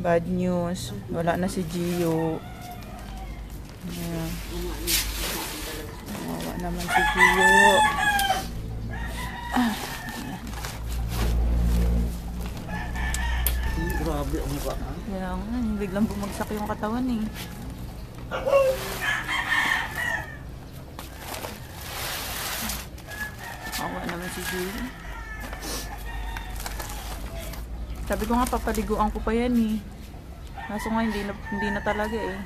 Bad news. Wala na si Gio. Ayan. Wawa naman si Gio. Grabe ang mukha. Kaya nga, biglang bumagsak yung katawan eh. Wawa naman si Gio. Sabi ko nga, papaliguan ko pa yan eh. Kaso nga, hindi na talaga eh.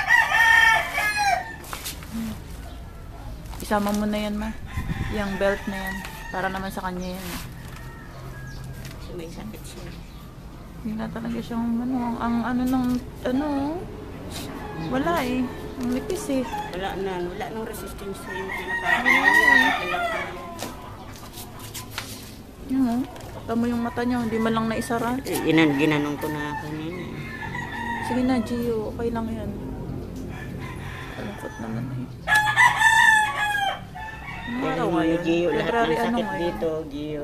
Isama mo na yan, ma. Yung belt na yan. Para naman sa kanya yan. May sakit siya. Hindi na talaga siyang, wala eh. Ang lipis eh. Wala nang resistance sa yung Yun, tama yung mata niya, hindi man lang naisara. Ginanong ko na kanina. Sige na, Gio. Okay lang yan. Kalungkot naman eh. Anong araw ngayon? Gio, lahat February ng sakit ngayon? dito, Gio.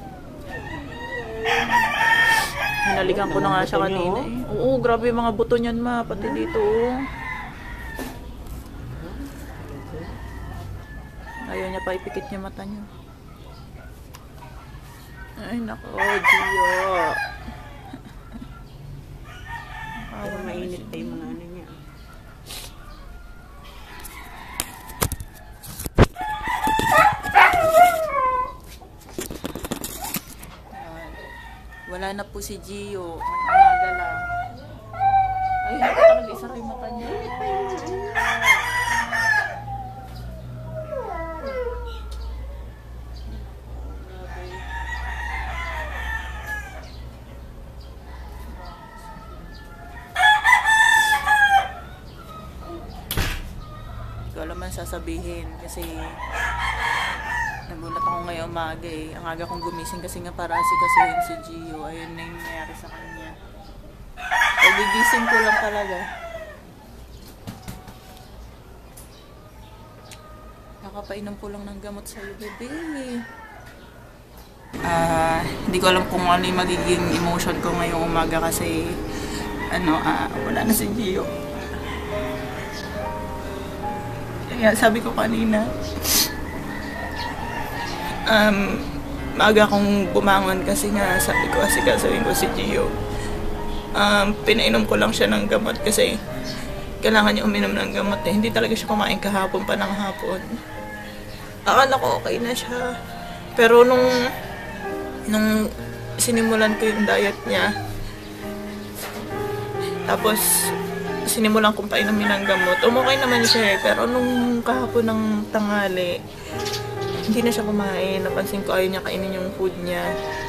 Hinalikan ko na nga siya kanina eh. Oo, grabe yung mga buto niyan, ma. Pati dito, oh. Ayaw niya pa ipikit niya mata niya. Ay, nako, Gio. Pero mainit pa yung mga ano niya. Wala na po si Gio. Umaga lang. Ay, hindi ko talaga isara yung mata niya. Hindi ko alam man sasabihin kasi nagulat ako ngayong umaga eh. Ang aga kong gumising kasi nga para asikasuhin si Gio. Ayun na yung nangyari sa kanya. Pagigising ko lang talaga. Nakapainom ko lang ng gamot sa'yo, bebe. Hindi ko alam kung ano yung magiging emotion ko ngayong umaga kasi wala na si Gio. Kaya sabi ko kanina, maaga akong bumangon kasi nga sabi ko asikasuhin ko si Gio. Pinainom ko lang siya ng gamot kasi kailangan niya uminom ng gamot eh. Hindi talaga siya kumain kahapon pa ng hapon. Akala ko okay na siya. Pero nung sinimulan ko yung diet niya, tapos sinimulan kong painumin ng gamot, umukay naman siya eh. Pero nung kahapon ng tanghali, hindi na siya kumain. Napansin ko ayaw niya kainin yung food niya.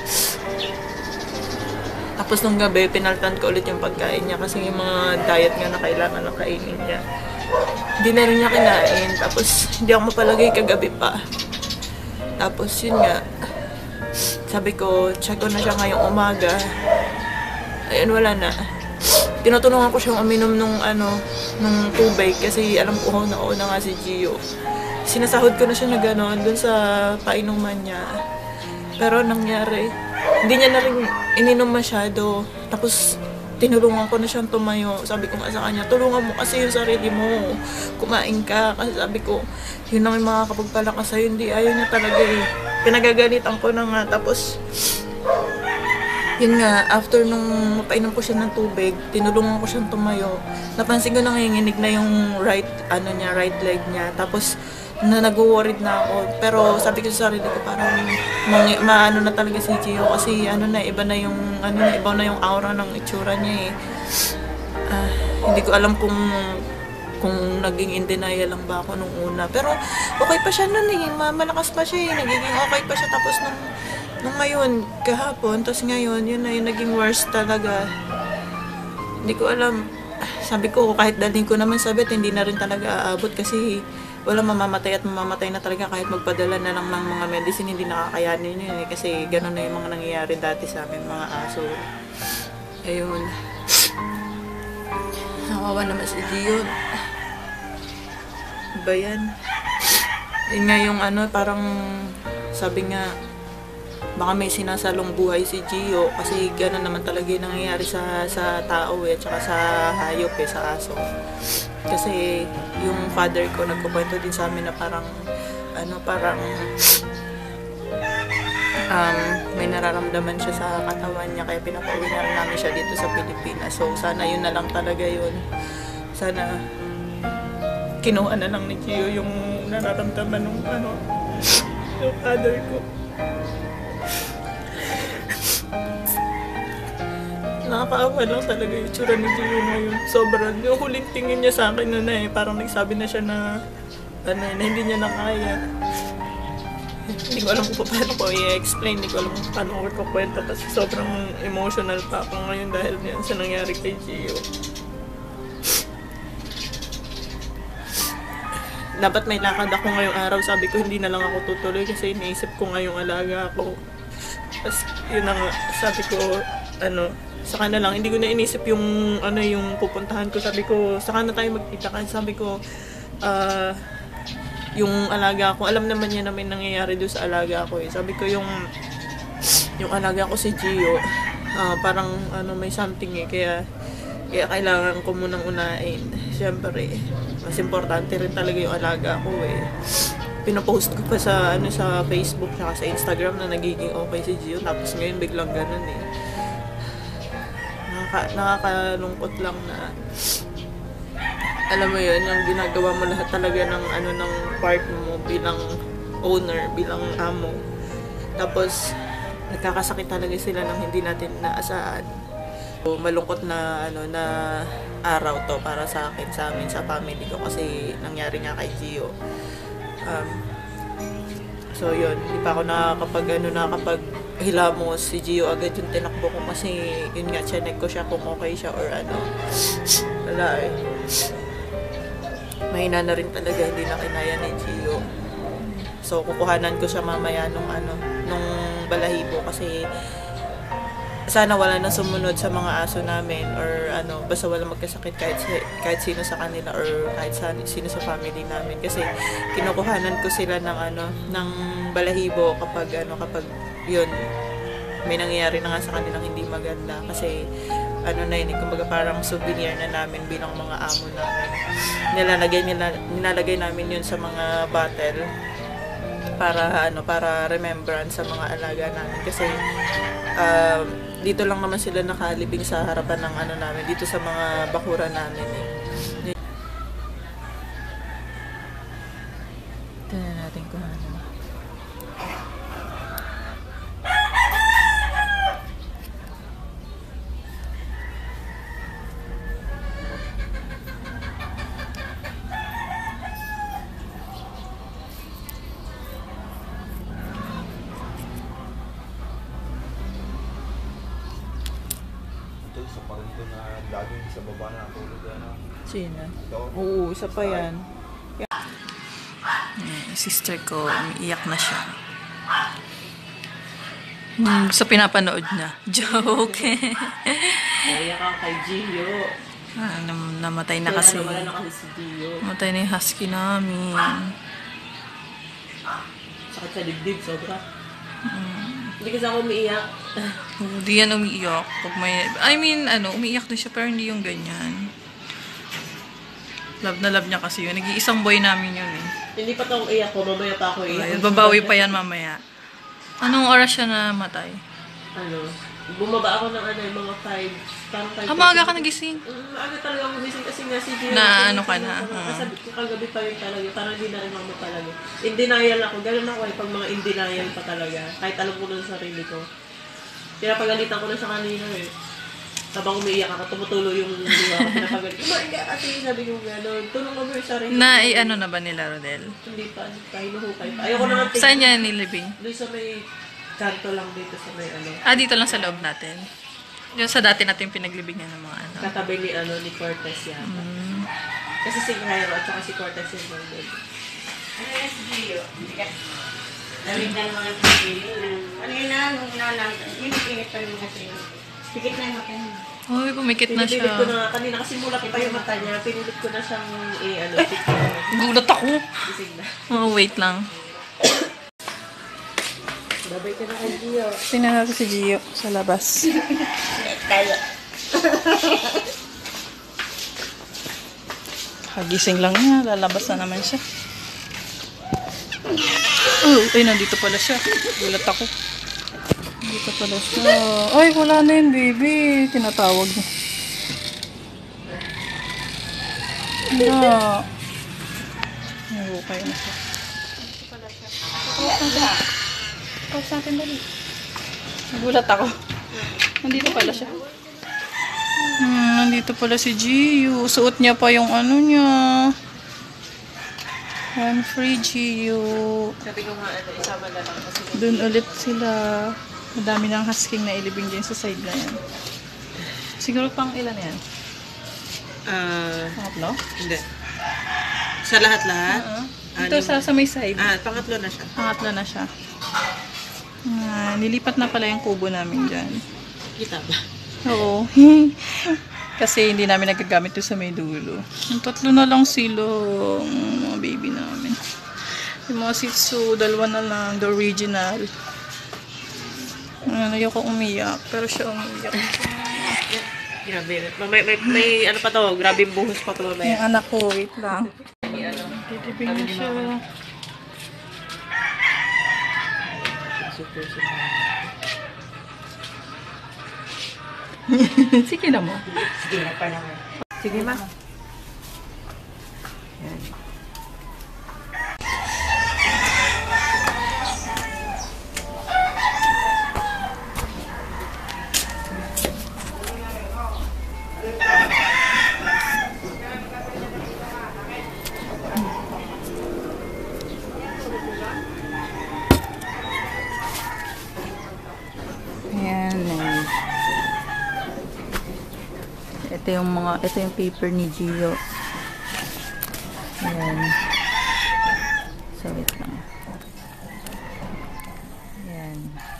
Tapos nung gabi, pinaltan ko ulit yung pagkain niya kasi yung mga diet nga na kailangan na kainin niya. Hindi na rin niya kinain. Tapos hindi ako mapalagay kagabi pa. Tapos yun nga, sabi ko, check ko na siya ngayong umaga. Ayun, wala na. Tinutulungan ko siyang uminom nung tubig kasi alam ko na nga si Gio. Sinasahod ko na siya na gano'n dun sa painuman niya. Pero nangyari, hindi niya na rin ininom masyado. Tapos tinulungan ko na siyang tumayo. Sabi ko nga sa kanya, tulungan mo kasi yung sarili mo. Kumain ka. Kasi sabi ko, yun ang makakapagpalakas sa'yo. Hindi, ayaw niya talaga eh. Pinagagalitan ko na nga. Tapos, yun nga, after nung mapainom ko siya ng tubig, tinulungan ko siyang tumayo. Napansin ko nanginginig na yung right leg niya. Tapos, nag-worried na ako. Pero sabi ko sa sarili ko, parang maano na talaga si Gio kasi iba na yung aura ng itsura niya eh. Hindi ko alam kung naging in denial lang ba ako nung una. Pero okay pa siya nun eh. Malakas pa siya eh. Nagiging okay pa siya. Tapos nung ngayon, kahapon, tapos ngayon, yun na yung naging worst talaga. Hindi ko alam. Sabi ko, kahit dalhin ko naman sa vet, hindi na rin talaga aabot kasi wala mamamatay at mamamatay na talaga kahit magpadala na lang ng mga medicine, hindi nakakayanin yun eh. Kasi gano'n na yung mga nangyayari dati sa amin mga aso. Ayun. Nakawawa naman si Gio. Ba yan? Yun nga yung parang sabi nga, baka may sinasalong buhay si Gio kasi gano'n naman talaga yung nangyayari sa tao at saka sa hayop sa aso. Kasi yung father ko nagkukwento din sa amin na parang may nararamdaman siya sa katawan niya kaya pinapauwi na rin namin siya dito sa Pilipinas. So sana yun na lang talaga yun. Sana kinuha na lang ni Gio yung nararamdaman ng yung father ko. Nakakaawa lang talaga yung tsura ni Gio ngayon. Sobrang, yung huling tingin niya sa akin parang nagsabi na siya na hindi niya na kaya. Hindi ko alam kung paano ko i-explain, hindi ko alam kung paano ko ikukwento kasi sobrang emotional pa ako ngayon dahil yan sa nangyari kay Gio. Dapat may lakad ako ngayong araw, sabi ko hindi na lang ako tutuloy kasi iniisip ko ngayong alaga ako. Tapos yun na nga, sabi ko saka na lang, hindi ko na inisip yung yung pupuntahan ko, sabi ko saka na tayo magkita kasi sabi ko yung alaga ko, alam naman niya namin nangyayari doon sa alaga ko sabi ko yung alaga ko si Gio parang may something kaya kailangan ko munang unahin. Siyempre mas importante rin talaga yung alaga ko pinapost ko pa sa sa Facebook at sa Instagram na nagiging okay si Gio tapos ngayon biglang ganun nakakalungkot lang na alam mo yun, yung ginagawa mo lahat talaga ng ng part mo bilang owner, bilang amo. Tapos nagkakasakit talaga sila ng hindi natin naasahan. So, malungkot na na araw to para sa akin, sa amin, sa family ko kasi nangyari nga kay Gio. So yun, hindi pa ako nakapaghilamos si Gio agad yung tinakbo ko kasi yun nga, chinek ko siya kung okay siya or wala mahina na rin talaga, hindi na kinaya ni Gio. So kukuhanan ko siya mamaya nung balahibo kasi sana wala nang sumunod sa mga aso namin or basta wala magkasakit kahit sino sa kanila or kahit sino sa family namin kasi kinukuhanan ko sila ng balahibo kapag yun may nangyayari na nga sa kanilang hindi maganda kasi kumbaga parang souvenir na namin bilang mga amo namin. Nilalagay namin yun sa mga bottle para remembrance sa mga alaga namin kasi dito lang naman sila nakalibing sa harapan ng namin dito sa mga bakura namin Tingnan natin kung Isa pa rin ito na laging sa baba na tulog Sino? Oo, isa pa yan. Sister ko, umiiyak na siya. Sa pinapanood niya. Joke. Naiyak ako kay Gio. Namatay na kasi. Wala na kasi si Gio. Namatay na yung husky namin. Sakit sa dibdib, sobra. Hindi kasi ako umiiyak. Hindi yan umiiyak. Pag umiiyak din siya pero hindi yung ganyan. Love na love niya kasi yun. Nag-iisang boy namin yun Hindi pa itong iyak ko, mamaya pa ako iyak. Babawi pa yan mamaya. Anong oras siya namatay? Bumaba ako ng mga 5. Parang 5. Maaga ka nagising? Maaga talaga ako nagising kasi nga si Gio. Na ka na? Sabi ko kagabi pa yun talaga. Parang hindi na rin ako talaga. In denial ako. Ganun ako pag mga in denial pa talaga. Kahit alam ko na sa sarili ko. Pinapagalitan ko na sa kanina Habang umiiyak ako, tumutulo yung luha ko. Pinapagalit. Umaga kasi sabi ko gano'n. Tulong mo yung sarili. Na ba nila, Rodel? Hindi pa. Hinuhukay pa. Ayoko naman tingin. Saan niya nilibing? Doon sa may kanto lang dito sa may dito lang sa loob natin. Yung sa dati natin pinaglibingan ng mga Katabi ni Cortez yata. Kasi si Jairo at saka si Cortez yung Rodel. Ano si Gio? Lamig na mga sisiling. Nung inalang, init pa rin kasi. Pikit na yung mata niya. Uy, pumikit na siya. Pinipilit ko na kanina kasi mulak pa yung mata niya. Pinilit ko na siyang Gulat ako. Gising na. Wait lang. Sabay ka na kay Gio. Tingnan natin si Gio sa labas. Tayo. Kagising lang niya. Lalabas na naman siya. Ay, nandito pala siya. Gulat ako. Nandito pala siya. Ay, wala na yun, baby. Tinatawag niya. Wala. Okay na siya. Tapos natin dali. Nagulat ako. Nandito pala siya. Nandito pala si Gio. Suot niya pa yung ano niya. One free Gio. Sabi ko nga, isama na lang kasi Doon ulit sila. Madami ng husking na ilibing dyan sa side na yan. Siguro pang ilan yan? Pangatlo? Hindi. Sa lahat-lahat? Ito sa may side. Pangatlo na siya. Pangatlo na siya. Nilipat na pala yung kubo namin dyan. Kita ba? Oo. Kasi hindi namin nagagamit doon sa may dulo. Yung tatlo na lang sila. Mga baby namin. Yung mga Shih Tzu, dalawa na lang. The original. Ayoko umiyak. Pero siya umiyak. Grabe. May ano pa to, grabe buhos pa to mamaya. Yung anak ko, wait lang. Titipin na siya. Sige na mo. Sige na pa naman. Sige ma. Ayan. Ito yung paper ni Gio. Ayan. So, wait lang. Ayan.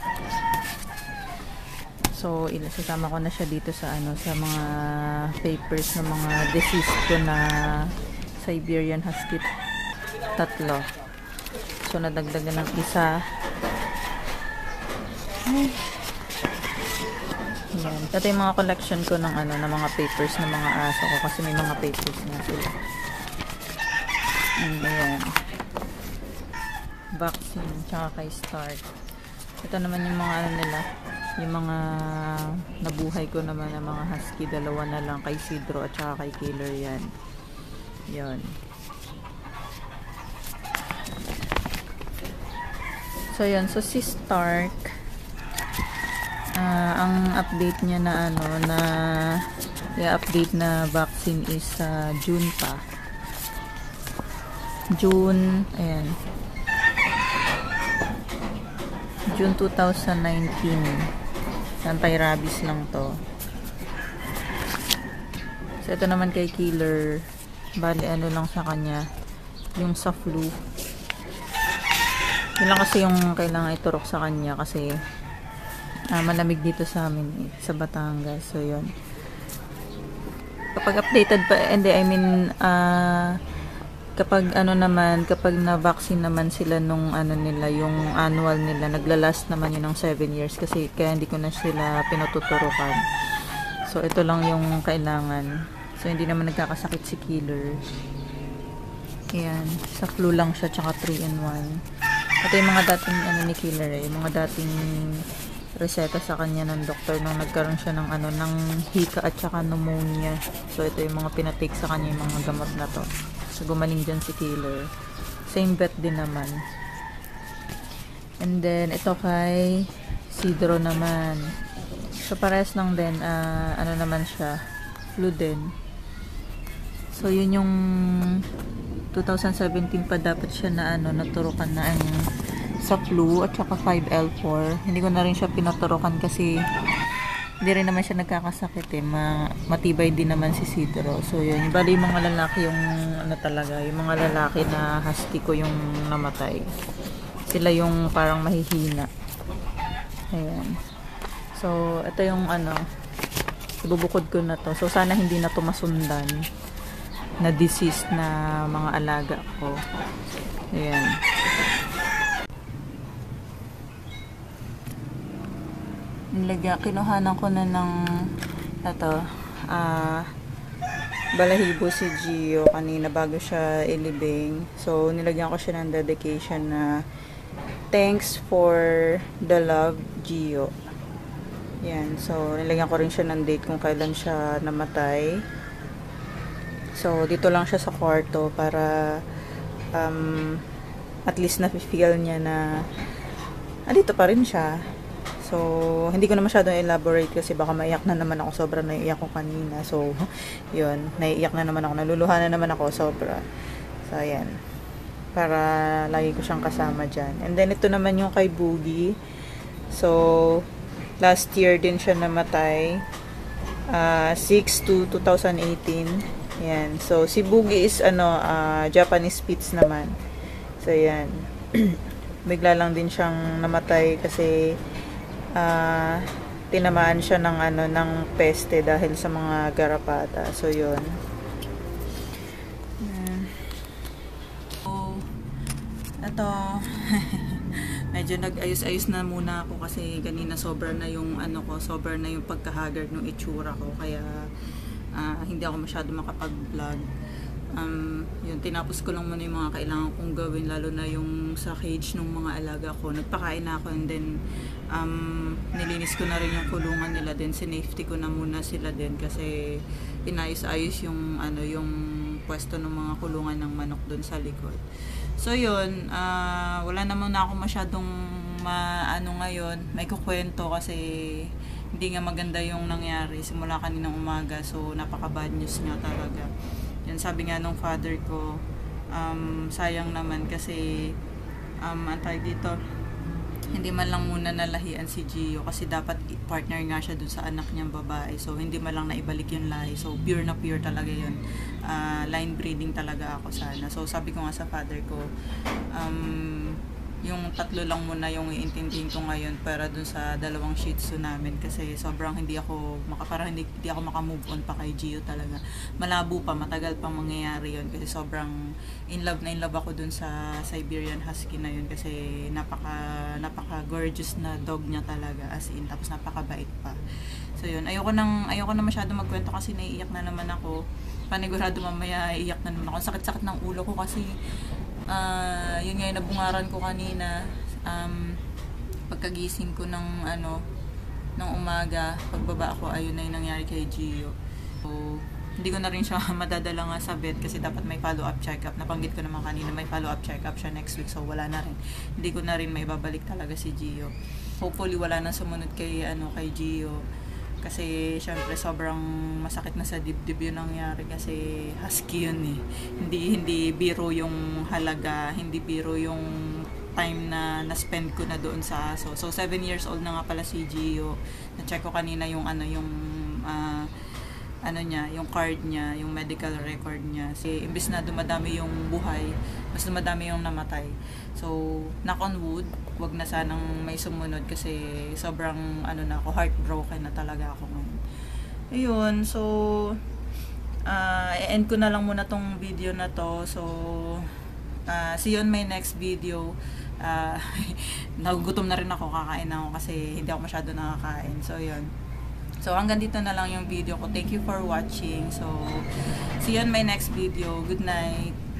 So, sasama ko na siya dito sa sa mga papers ng mga deceased ko na Siberian Husky. 3. So, nadagdagan ng isa. Ayan. Ito yung mga collection ko ng ng mga papers ng mga aso ko kasi may mga papers na sila. And ayan. Vaccine, tsaka kay Start. Ito naman yung mga nila, yung mga nabuhay ko naman ng mga husky, 2 na lang kay Sidro at tsaka kay Killer yan. Yun. So yun, so si Stark, ang update niya na na i-update na vaccine is June pa. June, ayan. June 2019. Anti-rabies lang to. So ito naman kay Killer, bali lang sa kanya, yung sa flu. Yun lang kasi yung kailangan iturok sa kanya kasi malamig dito sa amin sa Batangas. So yun, kapag updated pa, kapag kapag na-vaccine naman sila nung nila, yung annual nila, naglalast naman yun ng 7 years kasi kaya hindi ko na sila pinututurukan. So ito lang yung kailangan. So hindi naman nagkakasakit si Killer. Ayan, sa flu lang siya, tsaka 3-in-1. Ito yung mga dating ni Killer yung mga dating reseta sa kanya ng doktor nung nagkaroon siya ng ng hika at saka pneumonia. So ito yung mga pinatake sa kanya, yung mga gamot na to. So gumaling dyan si Killer. Same vet din naman. And then ito kay Sidro naman. So parehas lang din, naman siya, flu din. So yun yung 2017 pa dapat siya na naturukan na sa flu at saka 5L4. Hindi ko na rin siya pinaturukan kasi hindi rin naman siya nagkakasakit matibay din naman si Sidro. So yun, bali yung mga lalaki yung talaga, yung mga lalaki na husky ko yung namatay. Sila yung parang mahihina. Ayan. So ito yung ibubukod ko na to. So sana hindi na to masundan na deceased na mga alaga ko. Ayan. Kinuhanan ko na ng balahibo si Gio kanina bago siya ilibing. So, nilagyan ko siya ng dedication na thanks for the love, Gio. Yan. So, nilagyan ko rin siya ng date kung kailan siya namatay. So, dito lang siya sa kwarto para at least na-feel niya na dito pa rin siya. So, hindi ko na masyadong elaborate kasi baka maiyak na naman ako. Sobra naiiyak ko kanina. So, yun. Naiiyak na naman ako. Naluluha na naman ako. Sobra. So, ayan. Para lagi ko siyang kasama dyan. And then, ito naman yung kay Boogie. So, last year din siya namatay. 6/2/2018. Ayan. So, si Boogie is, Japanese Spitz naman. So, ayan. Bigla lang din siyang namatay kasi tinamaan siya ng peste dahil sa mga garapata. So, yun. So, ito, medyo nag-ayos-ayos na muna ako kasi kanina sobra na yung sobra na yung pagkahagard ng itsura ko. Kaya, hindi ako masyado makapag-vlog. Yun, tinapos ko lang muna yung mga kailangan kong gawin, lalo na yung sa cage ng mga alaga ko. Nagpakain na ako and then nilinis ko na rin yung kulungan nila din, sinafety ko na muna sila din kasi inayos-ayos yung yung pwesto ng mga kulungan ng manok dun sa likod. So yun, wala naman na ako masyadong ngayon, may kukwento kasi hindi nga maganda yung nangyari simula kaninang umaga. So napaka-bad news nga talaga. Yan, sabi nga nung father ko, sayang naman kasi antay dito, hindi man lang muna nalahian si Gio kasi dapat partner nga siya dun sa anak niyang babae. So, hindi man lang naibalik yung lahi. So, pure na pure talaga yun. Line breeding talaga ako sana. So, sabi ko nga sa father ko, yung 3 lang muna yung iintindihin ko ngayon para dun sa 2 Shih Tzu namin kasi sobrang hindi ako makamove on pa kay Gio talaga. Malabo pa, matagal pa mangyayari yun kasi sobrang in love ako dun sa Siberian Husky na yun kasi napaka gorgeous na dog niya talaga, as in, tapos napakabait pa. So yun, ayoko na masyado magkwento kasi naiiyak na naman ako. Panigurado mamaya iiyak na naman ako. Sakit-sakit ng ulo ko kasi yun nga yung nabungaran ko kanina, pagkagising ko ng umaga, pagbaba ako, ayun na yung nangyari kay Gio. So, hindi ko na rin siya madadala nga sa vet kasi dapat may follow-up check-up. Nabanggit ko naman kanina, may follow-up check-up siya next week, so wala na rin. Hindi ko na rin maibabalik talaga si Gio. Hopefully wala na sumunod kay Gio. Kasi syempre sobrang masakit na sa dibdib yung nangyari kasi husky yun eh. Hindi biro yung halaga, hindi biro yung time na na-spend ko na doon sa aso. So 7 years old na nga pala si Gio. Na-check ko kanina yung yung card niya, yung medical record niya. Kasi imbis na dumadami yung buhay, mas dumadami yung namatay. So, knock on wood, wag na sanang may sumunod kasi sobrang na ako, heartbroken na talaga ako ngayon. Ayun, so end ko na lang muna tong video na to. So, see you on my next video. Nagugutom na rin ako, kakain ako kasi hindi ako masyado nakakain. So, yun. So, hanggang dito na lang yung video ko. Thank you for watching. So, see you on my next video. Good night.